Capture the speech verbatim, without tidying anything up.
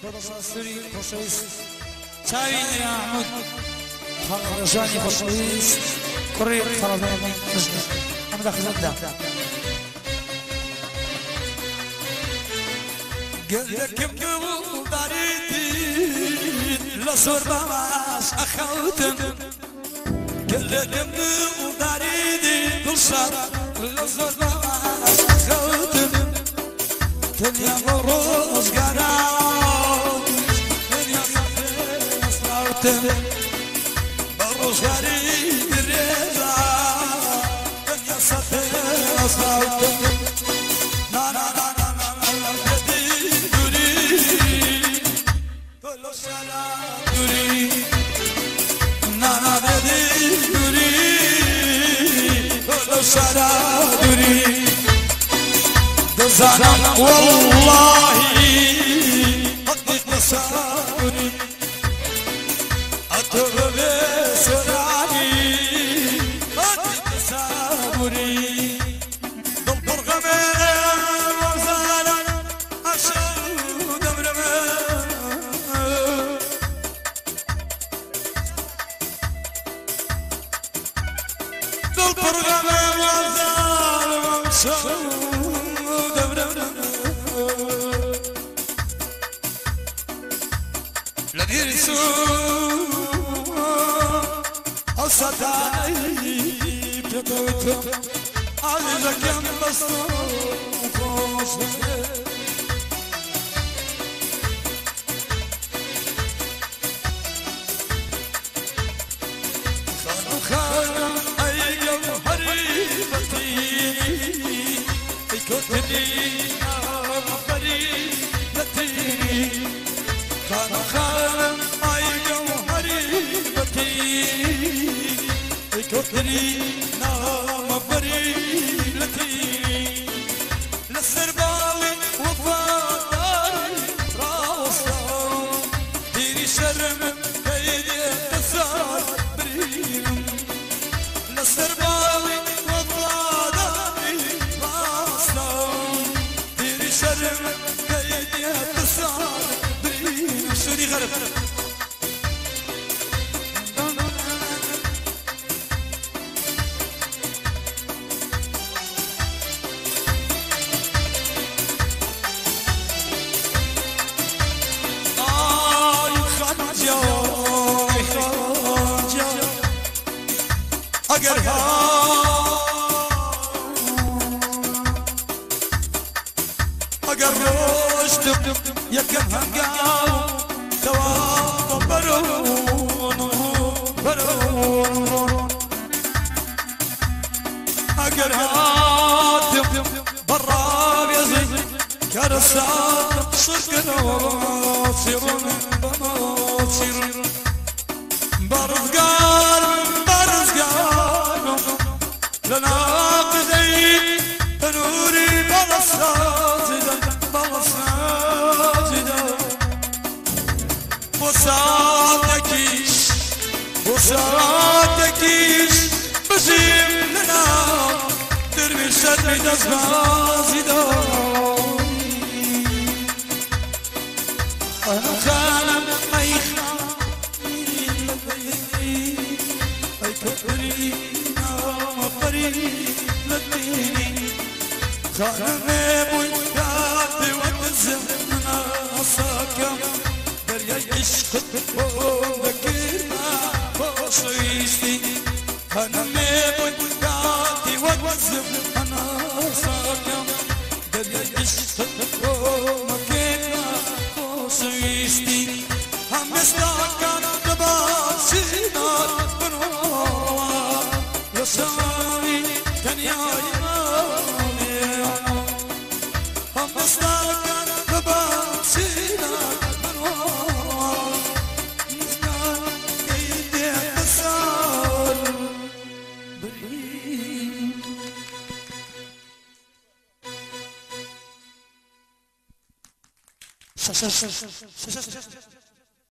سری خوشویست چاوین احمد خرجانی خوشویست کری خرجانی خوشویست احمد خزنده قلكم قبل داريتي لصور بماش أخوتم قلكم قبل داريتي بالشر لصور بماش أخوتم دنيا مروج قرار دنيا صفي أسرارتم مروج غريب الرضا دنيا صفي أسرارتم نا نا نا نانا بدي يوري ولو شرا يوري دزانا والله حقي تصاوري أتوب سراني حقي تصاوري دبر غمام وزانا أشهد دبر البرغم والزال ومشهود الذي يسوع الصداي بيتوتو عايزك ينبسط وصفك كوكري نام فريلتي للسرباوي وفاداري راسا ديري شرم كيدي تسار بريم للسرباوي وفاداري راسا ديري شرم كيدي تسار بريم سوري غرب اگر اگر رشد یکم هنگام دوام برون برون اگر هاتم برا بیزی کرسات شرکنا سیرون بما سیرون برزگار لناقدي نوري بلصازدا بلصازدا وساعتكيش وساعتكيش بزيم لنا دربي شربي دزبازدا أنا خانم أي خانم أي كبري لديني خانم وياتي وتزمنا صاكم دريا عشق وذكرنا بوصيستي خانم وياتي وتزمنا صاكم دريا عشق وذكرنا بوصيستي هم استاكن تباسينا بنوا يساري كان يا يماني هم استاكن تباسينا بنوا يسنا كيدي تسار بريم شا شا شا شا شا شا